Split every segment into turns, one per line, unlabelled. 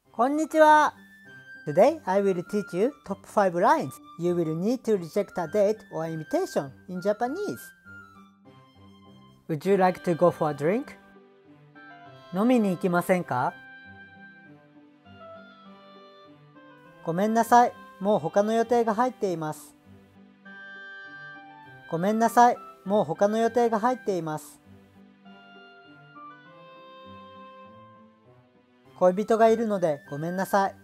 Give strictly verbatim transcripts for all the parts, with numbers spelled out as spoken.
こんにちは。Today I will teach you top five lines you will need to reject a date or invitation in Japanese. Would you like to go for a drink? 飲みに行きませんか？ごめんなさい、もう他の予定が入っています。ごめんなさい、もう他の予定が入っています。恋人がいるのでごめんなさい。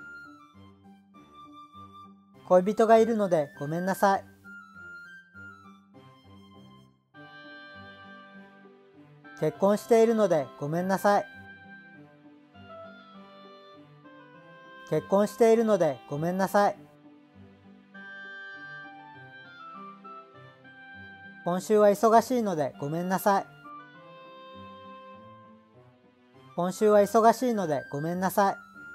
恋人がいるのでごめんなさい。結婚しているのでごめんなさい。結婚しているのでごめんなさい。今週は忙しいのでごめんなさい。今週は忙しいのでごめんなさい。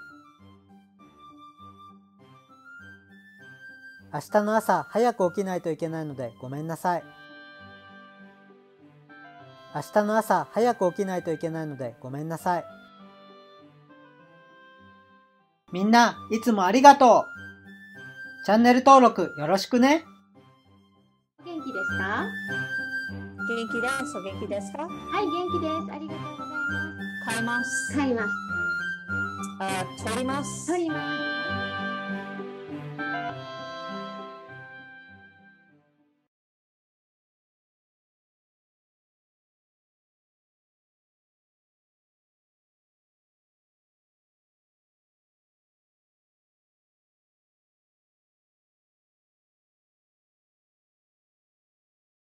明日の朝早く起きないといけないのでごめんなさい。明日の朝早く起きないといけないのでごめんなさい。みんないつもありがとう。チャンネル登録よろしくね。
元気ですか？
元気です。お元気ですか？
はい、元気です。ありがとうございます。
買います。
買います。
あ、取ります。
取ります。